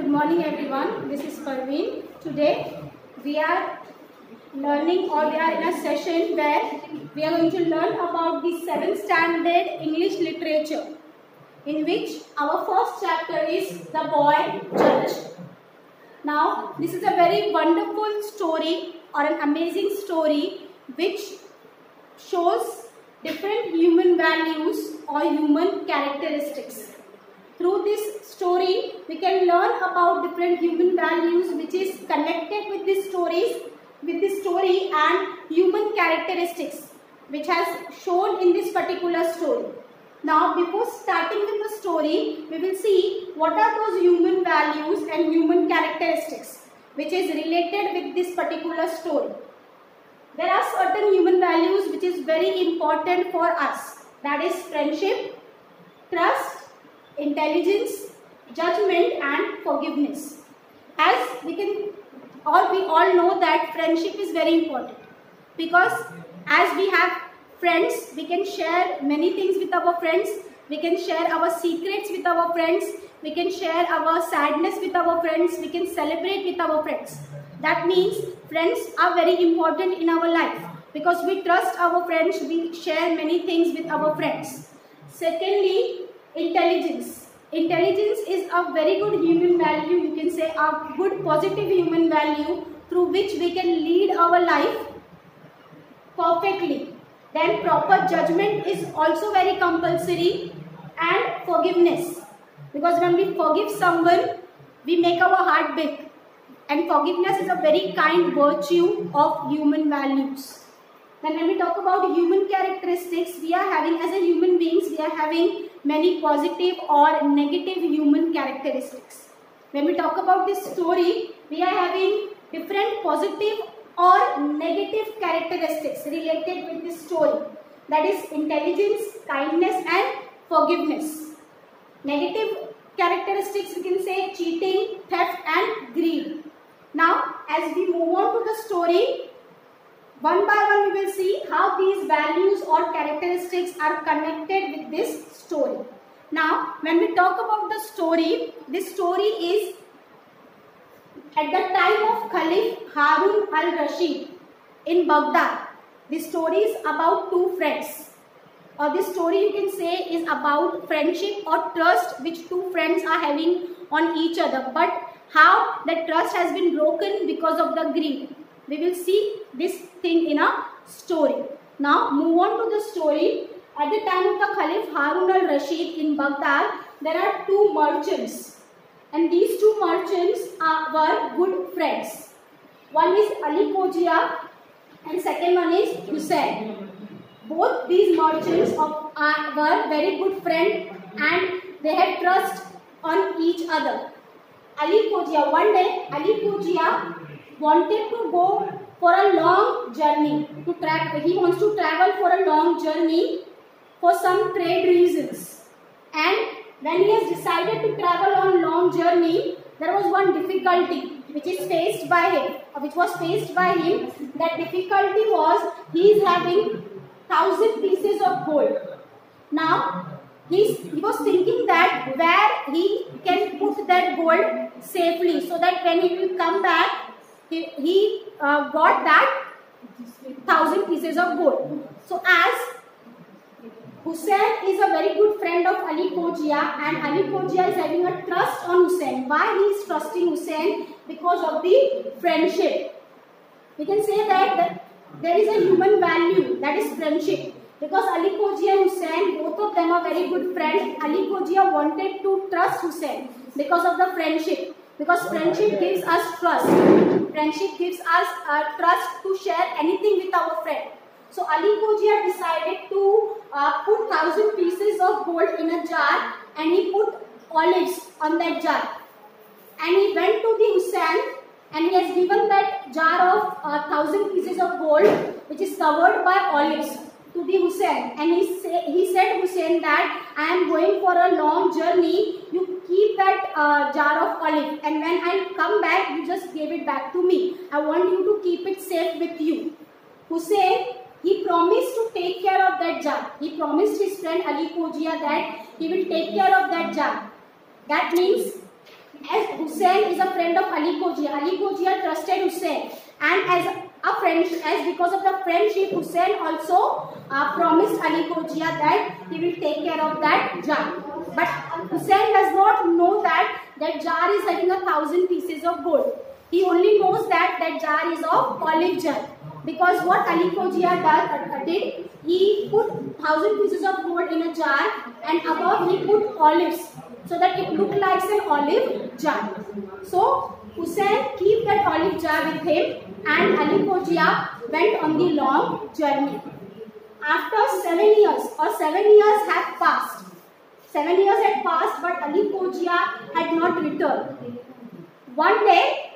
Good morning everyone. This is Parveen. Today we are learning, or we are in a session where we are going to learn about the 7th standard English literature, in which our first chapter is The Boy Judge. Now this is a very wonderful story, or an amazing story, which shows different human values or human characteristics. Through this story, we can learn about different human values which is connected with this story and human characteristics which has shown in this particular story. Now, before starting with the story, we will see what are those human values and human characteristics which is related with this particular story. There are certain human values which is very important for us. That is friendship, trust, intelligence, judgment and forgiveness. As we all know that friendship is very important, because as we have friends, we can share many things with our friends. We can share our secrets with our friends. We can share our sadness with our friends. We can celebrate with our friends. That means friends are very important in our life, because we trust our friends. We share many things with our friends. Secondly, intelligence. Intelligence is a very good human value, you can say a good positive human value through which we can lead our life perfectly. Then proper judgment is also very compulsory, and forgiveness, because when we forgive someone, we make our heart big, and forgiveness is a very kind virtue of human values. Then when we talk about human characteristics, we are having, as a human beings, we are having many positive or negative human characteristics. When we talk about this story, we are having different positive or negative characteristics related with this story. That is intelligence, kindness and forgiveness. Negative characteristics, we can say cheating, theft and greed. Now, as we move on to the story, one by one we will see how these values or characteristics are connected with this story. Now, when we talk about the story, this story is at the time of Caliph Harun al-Rashid in Baghdad. This story is about two friends, or this story you can say is about friendship or trust which two friends are having on each other, but how the trust has been broken because of the greed. We will see this thing in a story. Now move on to the story. At the time of the Caliph Harun al-Rashid in Baghdad, there are two merchants, and these two merchants were good friends. One is Ali Khojia and second one is Hussain. Both these merchants were very good friends, and they had trust on each other. Ali Khojia, one day Ali Khojia wanted to go for a long journey, he wants to travel for a long journey for some trade reasons. And when he has decided to travel on long journey, there was one difficulty which was faced by him. That difficulty was, he is having 1,000 pieces of gold. Now he was thinking that where he can put that gold safely, so that when he will come back, he got that 1,000 pieces of gold. So as Hussain is a very good friend of Ali Khojia, and Ali Khojia is having a trust on Hussain. Why he is trusting Hussain? Because of the friendship. We can say that there is a human value, that is friendship. Because Ali Khojia and Hussain, both of them are very good friends. Ali Khojia wanted to trust Hussain because of the friendship. Because friendship gives us trust. Friendship gives us trust to share anything with our friend. So Ali Khojia decided to put 1,000 pieces of gold in a jar, and he put olives on that jar. And he went to the Hussain, and he has given that jar of 1,000 pieces of gold, which is covered by olives, to the Hussain. And he said Hussain that I am going for a long journey, you keep that jar of olive, and when I come back, you just give it back to me. I want you to keep it safe with you. Hussain, he promised to take care of that jar. He promised his friend Ali Khojia that he will take care of that jar. That means as Hussain is a friend of Ali Qujia. Ali Qujia trusted Hussain, and as a friend, as because of the friendship, Hussain also promised Ali Qujia that he will take care of that jar. But Hussain does not know that that jar is having 1,000 pieces of gold. He only knows that that jar is of olive jar. Because what Ali Qujia did, he put 1,000 pieces of gold in a jar, and above he put olives, so that it looked like an olive jar. So Hussain kept that olive jar with him, and Ali Qujia went on the long journey. After 7 years, or 7 years had passed. 7 years had passed, but Ali Qujia had not returned. One day,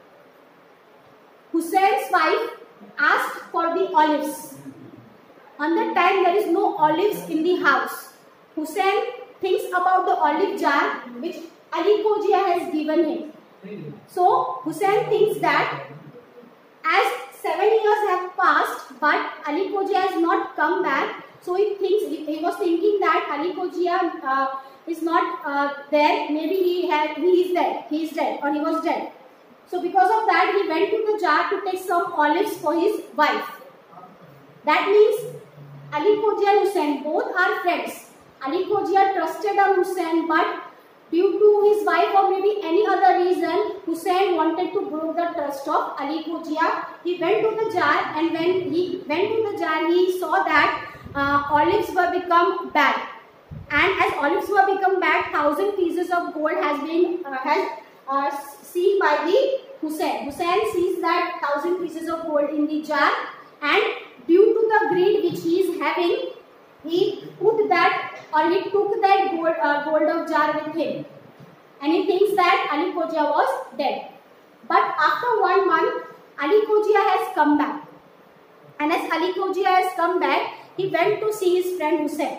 Hussein's wife asked for the olives. On that time, there is no olives in the house. Hussain thinks about the olive jar which Ali Qujia has given him. So Hussain thinks that as 7 years have passed, but Ali Qujia has not come back. So he was thinking that Ali Qujia is not there. Maybe he is dead, or he was dead. So because of that, he went to the jar to take some olives for his wife. That means Ali Qujia and Hussain both are friends. Ali Qujia trusted on Hussain, but due to his wife or maybe any other reason, Hussain wanted to break the trust of Ali Qujia. He went to the jar, and when he went to the jar, he saw that olives were become bad. And as olives were become bad, 1,000 pieces of gold has been seen by the Hussain. Hussain sees that 1,000 pieces of gold in the jar, and due to the greed which he is having, he put that, or he took that gold of jar with him, and he thinks that Ali Qujia was dead. But after 1 month, Ali Qujia has come back, and as Ali Qujia has come back, he went to see his friend Hussain.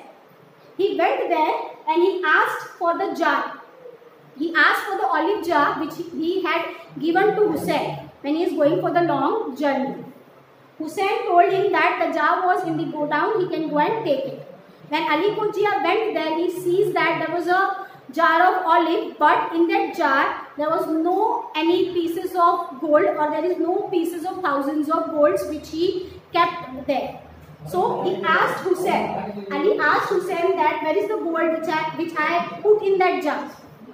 He went there and he asked for the jar. He asked for the olive jar which he had given to Hussain when he is going for the long journey. Hussain told him that the jar was in the godown, he can go and take it. When Ali Qujia went there, he sees that there was a jar of olive, but in that jar there was no any pieces of gold, or there is no pieces of thousands of golds which he kept there. So he asked Hussain, Ali asked Hussain that where is the gold which I put in that jar.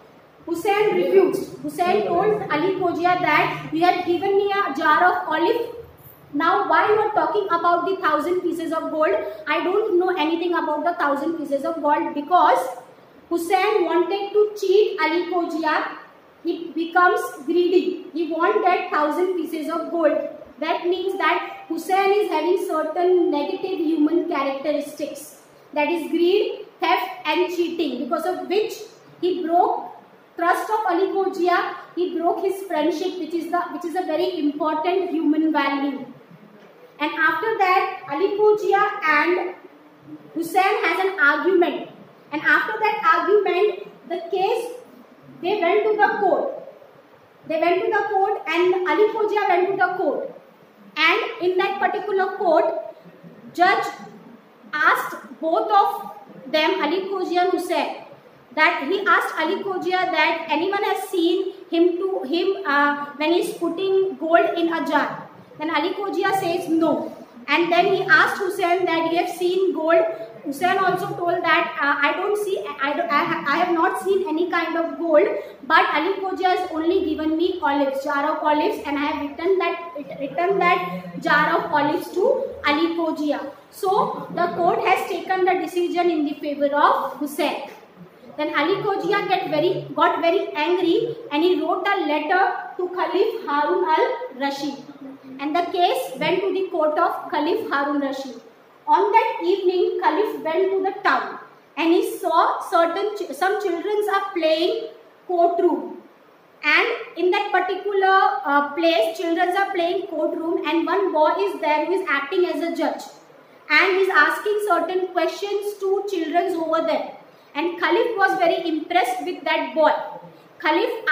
Hussain refused. Hussain told Ali Qujia that you have given me a jar of olive. Now why you are talking about the 1,000 pieces of gold? I don't know anything about the 1,000 pieces of gold, because Hussain wanted to cheat Ali Qujia. He becomes greedy. He wants that 1,000 pieces of gold. That means that Hussain is having certain negative human characteristics. That is greed, theft and cheating, because of which he broke trust of Ali Qujia. He broke his friendship, which is a very important human value. And after that, Ali Qujia and Hussain has an argument. And after that argument, the case, they went to the court. They went to the court, and Ali Qujia went to the court. And in that particular court, judge asked both of them, Ali Qujia and Hussain, that he asked Ali Qujia that anyone has seen him when he is putting gold in a jar. Then Ali Qujia says no. And then he asked Hussain that you have seen gold. Hussain also told that I have not seen any kind of gold, but Ali Qujia has only given me olives, jar of olives, and I have returned that jar of olives to Ali Qujia. So the court has taken the decision in the favor of Hussain. Then Ali Qujia got very angry, and he wrote a letter to Caliph Harun al-Rashid. And the case went to the court of Caliph Harun al-Rashid. On that evening, Caliph went to the town, and he saw some children are playing courtroom. And in that particular place, children are playing courtroom, and one boy is there who is acting as a judge, and he is asking certain questions to children over there. And Caliph was very impressed with that boy. Caliph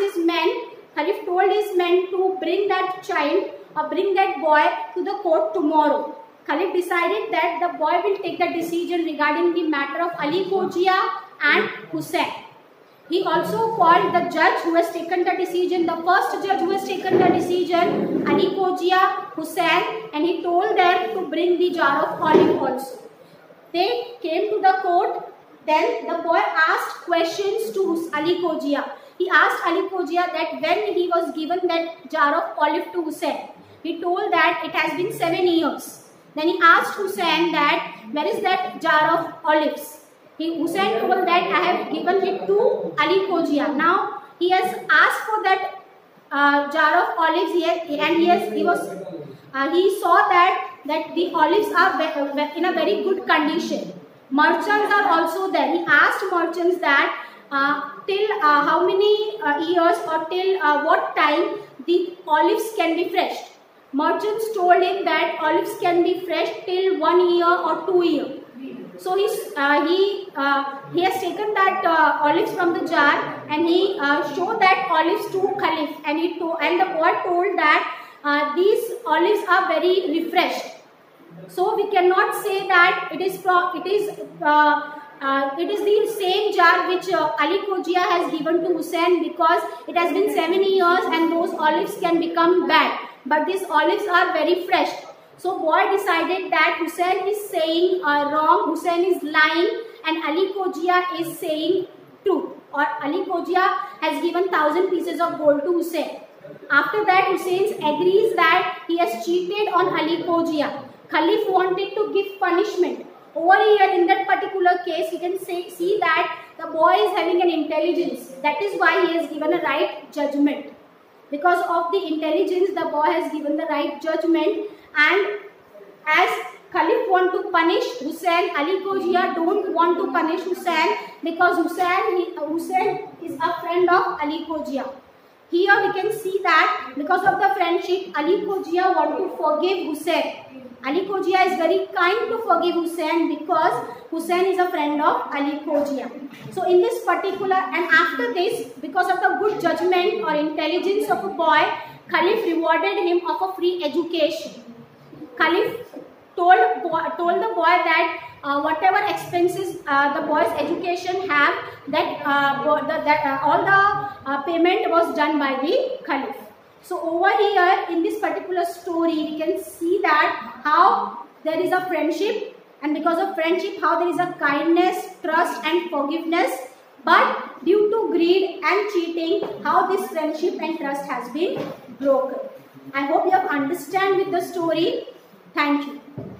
told his men to bring that child or bring that boy to the court tomorrow. Caliph decided that the boy will take the decision regarding the matter of Ali Qujia and Hussain. He also called the judge who has taken the decision, the first judge who has taken the decision, Ali Cogia, Hussain, and he told them to bring the jar of olive also. They came to the court. Then the boy asked questions to Ali Cogia. He asked Ali Cogia that when he was given that jar of olive to Hussain, he told that it has been 7 years. Then he asked Hussain that where is that jar of olives? Hussain told that I have given it to Ali Cogia. Now he has asked for that jar of olives here, and he saw that the olives are in a very good condition. Merchants are also there. He asked merchants that till how many years or till what time the olives can be fresh. Merchants told him that olives can be fresh till 1 year or 2 years. So he has taken that olives from the jar, and he showed that olives to Caliph, and the boy told that these olives are very refreshed. So we cannot say that it is the same jar which Ali Cogia has given to Hussain, because it has been 7 years and those olives can become bad. But these olives are very fresh. So boy decided that Hussain is saying wrong, Hussain is lying, and Ali Cogia is saying truth, or Ali Cogia has given 1,000 pieces of gold to Hussain. After that, Hussain agrees that he has cheated on Ali Cogia. Caliph wanted to give punishment. Over here in that particular case, you can see that the boy is having an intelligence. That is why he has given a right judgment. Because of the intelligence, the boy has given the right judgment. And as Caliph want to punish Hussain, Ali Cogia don't want to punish Hussain, because Hussain is a friend of Ali Cogia. Here we can see that because of the friendship, Ali Cogia want to forgive Hussain. Ali Cogia is very kind to forgive Hussain because Hussain is a friend of Ali Cogia. So in this particular, and after this, because of the good judgment or intelligence of a boy, Caliph rewarded him of a free education. Caliph told the boy that whatever expenses the boy's education have, that all the payment was done by the Caliph. So over here in this particular story, we can see that how there is a friendship, and because of friendship, how there is a kindness, trust and forgiveness. But due to greed and cheating, how this friendship and trust has been broken. I hope you have understand with the story. Thank you.